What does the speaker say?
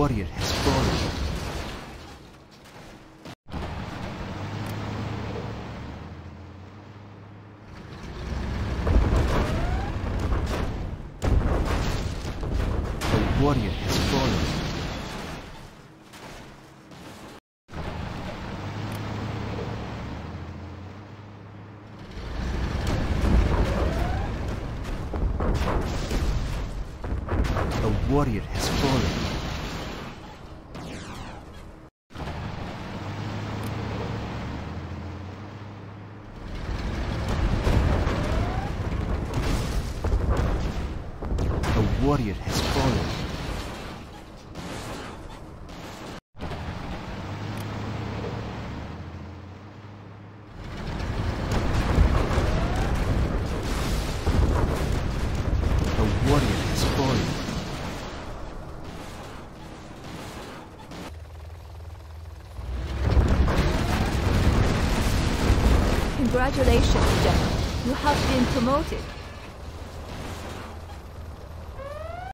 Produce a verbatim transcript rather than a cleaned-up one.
warrior has fallen. The warrior has fallen. The warrior has fallen. The warrior has fallen. The warrior has fallen. Congratulations, General. You have been promoted.